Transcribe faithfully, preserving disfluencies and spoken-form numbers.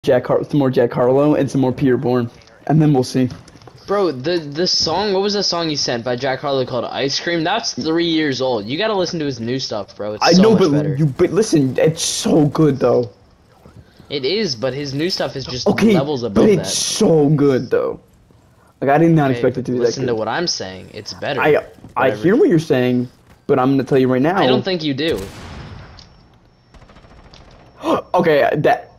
Jack Har some more Jack Harlow and some more Peter Bourne, and then we'll see. Bro, the the song, what was the song you sent by Jack Harlow called Ice Cream? That's three years old. You gotta listen to his new stuff, bro. It's I so know, much but better. you but listen, it's so good though. It is, but his new stuff is just Okay, levels but above it's that. so good though. Like I did not Okay, expect it to be that listen good. to what I'm saying. It's better. I I Whatever. hear what you're saying, but I'm gonna tell you right now. I don't think you do. Okay, that